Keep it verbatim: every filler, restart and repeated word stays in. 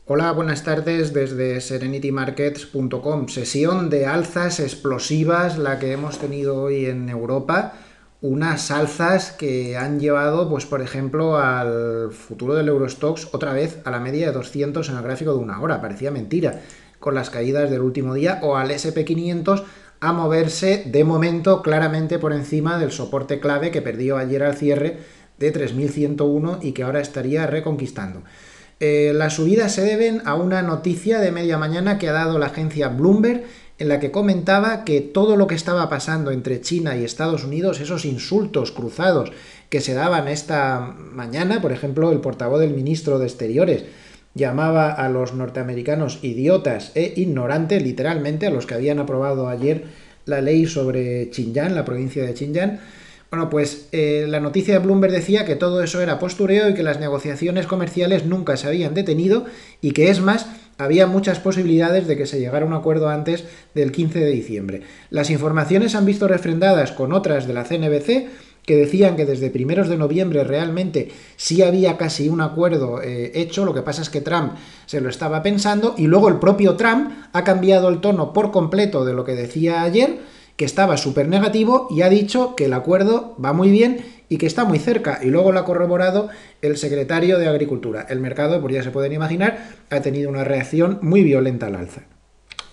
Hola, buenas tardes desde serenity markets punto com. Sesión de alzas explosivas la que hemos tenido hoy en Europa. Unas alzas que han llevado, pues por ejemplo, al futuro del Eurostoxx otra vez a la media de doscientos en el gráfico de una hora. Parecía mentira con las caídas del último día, o al ese and pe quinientos a moverse de momento claramente por encima del soporte clave que perdió ayer al cierre de tres mil ciento uno y que ahora estaría reconquistando. Eh, las subidas se deben a una noticia de media mañana que ha dado la agencia Bloomberg, en la que comentaba que todo lo que estaba pasando entre China y Estados Unidos, esos insultos cruzados que se daban esta mañana, por ejemplo, el portavoz del ministro de Exteriores llamaba a los norteamericanos idiotas e ignorantes, literalmente, a los que habían aprobado ayer la ley sobre Xinjiang, la provincia de Xinjiang. Bueno, pues eh, la noticia de Bloomberg decía que todo eso era postureo y que las negociaciones comerciales nunca se habían detenido y que, es más, había muchas posibilidades de que se llegara a un acuerdo antes del quince de diciembre. Las informaciones han visto refrendadas con otras de la ce ene be ce, que decían que desde primeros de noviembre realmente sí había casi un acuerdo eh, hecho. Lo que pasa es que Trump se lo estaba pensando y luego el propio Trump ha cambiado el tono por completo de lo que decía ayer, que estaba súper negativo, y ha dicho que el acuerdo va muy bien y que está muy cerca, y luego lo ha corroborado el secretario de Agricultura. El mercado, pues ya se pueden imaginar, ha tenido una reacción muy violenta al alza.